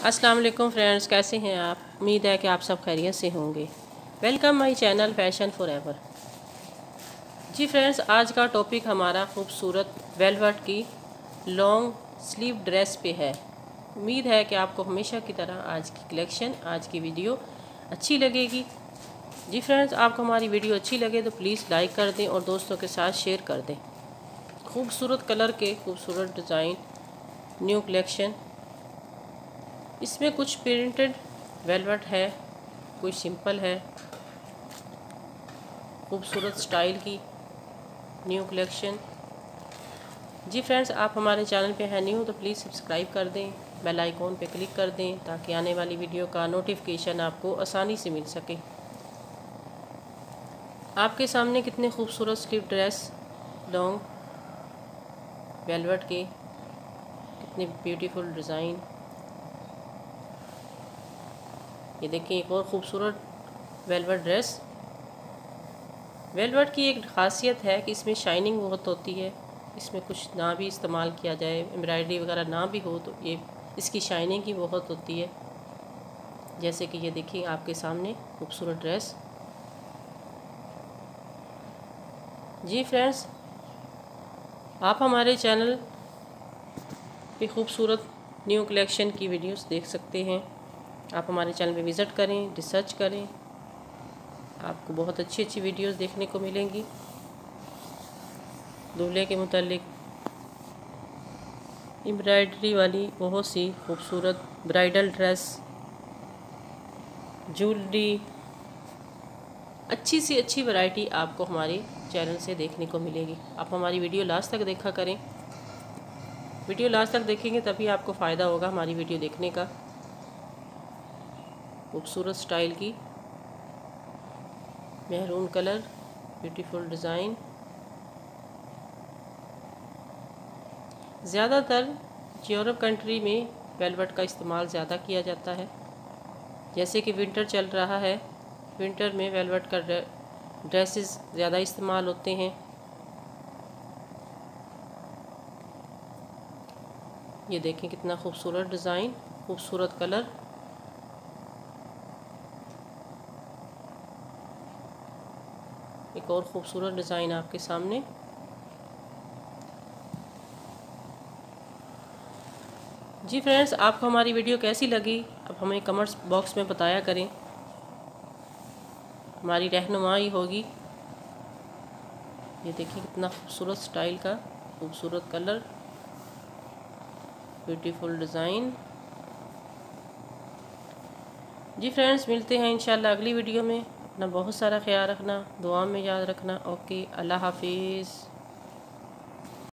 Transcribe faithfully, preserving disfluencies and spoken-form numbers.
अस्सलाम वालेकुम फ्रेंड्स, कैसे हैं आप? उम्मीद है कि आप सब खैरियत से होंगे। Welcome my channel fashion forever. जी फ्रेंड्स, आज का टॉपिक हमारा खूबसूरत वेलवेट की लॉन्ग स्लीव ड्रेस पे है। उम्मीद है कि आपको हमेशा की तरह आज की कलेक्शन, आज की वीडियो अच्छी लगेगी। जी फ्रेंड्स, आपको हमारी वीडियो अच्छी लगे तो प्लीज़ लाइक कर दें और दोस्तों के साथ शेयर कर दें। खूबसूरत कलर के खूबसूरत डिज़ाइन, न्यू कलेक्शन। इसमें कुछ प्रिंटेड वेलवेट है, कुछ सिंपल है। खूबसूरत स्टाइल की न्यू कलेक्शन। जी फ्रेंड्स, आप हमारे चैनल पे हैं न्यू तो प्लीज़ सब्सक्राइब कर दें, बेल आइकॉन पे क्लिक कर दें ताकि आने वाली वीडियो का नोटिफिकेशन आपको आसानी से मिल सके। आपके सामने कितने खूबसूरत स्लीव ड्रेस लॉन्ग वेलवेट के, कितने ब्यूटीफुल डिज़ाइन। ये देखिए एक और ख़ूबसूरत वेलवेट ड्रेस। वेलवेट की एक खासियत है कि इसमें शाइनिंग बहुत होती है। इसमें कुछ ना भी इस्तेमाल किया जाए, एम्ब्रॉयडरी वगैरह ना भी हो, तो ये इसकी शाइनिंग ही बहुत होती है। जैसे कि ये देखिए आपके सामने खूबसूरत ड्रेस। जी फ्रेंड्स, आप हमारे चैनल पे खूबसूरत न्यू कलेक्शन की वीडियोस देख सकते हैं। आप हमारे चैनल पे विज़िट करें, रिसर्च करें, आपको बहुत अच्छी अच्छी वीडियोस देखने को मिलेंगी। दूल्हे के मुतालिक एम्ब्रॉयडरी वाली बहुत सी खूबसूरत ब्राइडल ड्रेस, ज्वेलरी, अच्छी सी अच्छी वैरायटी आपको हमारे चैनल से देखने को मिलेगी। आप हमारी वीडियो लास्ट तक देखा करें। वीडियो लास्ट तक देखेंगे तभी आपको फ़ायदा होगा हमारी वीडियो देखने का। खूबसूरत स्टाइल की मेहरून कलर, ब्यूटीफुल डिज़ाइन। ज़्यादातर यूरोप कंट्री में वेलवेट का इस्तेमाल ज़्यादा किया जाता है। जैसे कि विंटर चल रहा है, विंटर में वेलवेट का ड्रेसेस ज़्यादा इस्तेमाल होते हैं। ये देखें कितना खूबसूरत डिज़ाइन, खूबसूरत कलर। एक और खूबसूरत डिज़ाइन आपके सामने। जी फ्रेंड्स, आपको हमारी वीडियो कैसी लगी अब हमें कमेंट्स बॉक्स में बताया करें, हमारी रहनुमाई होगी। ये देखिए कितना खूबसूरत स्टाइल का, खूबसूरत कलर, ब्यूटीफुल डिज़ाइन। जी फ्रेंड्स, मिलते हैं इंशाल्लाह अगली वीडियो में। अपना बहुत सारा ख्याल रखना, दुआ में याद रखना। ओके, अल्लाह हाफिज़।